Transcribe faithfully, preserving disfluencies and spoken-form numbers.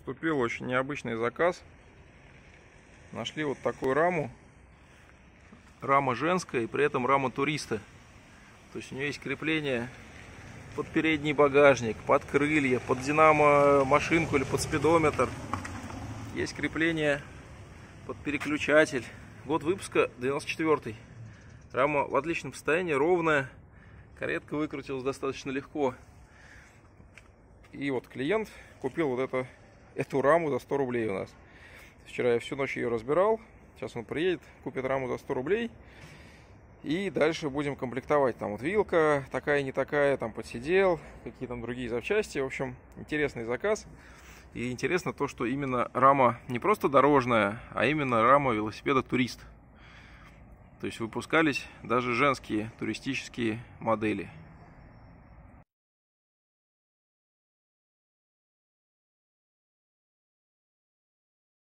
Поступил очень необычный заказ. Нашли вот такую раму. Рама женская и при этом рама туриста. То есть у нее есть крепление под передний багажник, под крылья, под динамо-машинку или под спидометр. Есть крепление под переключатель. Год выпуска девяносто четвёртый. Рама в отличном состоянии, ровная. Каретка выкрутилась достаточно легко. И вот клиент купил вот это, эту раму за сто рублей у нас. Вчера я всю ночь ее разбирал. Сейчас он приедет, купит раму за сто рублей. И дальше будем комплектовать. Там вот вилка такая, не такая, там подсидел, какие там другие запчасти. В общем, интересный заказ. И интересно то, что именно рама не просто дорожная, а именно рама велосипеда турист. То есть выпускались даже женские туристические модели.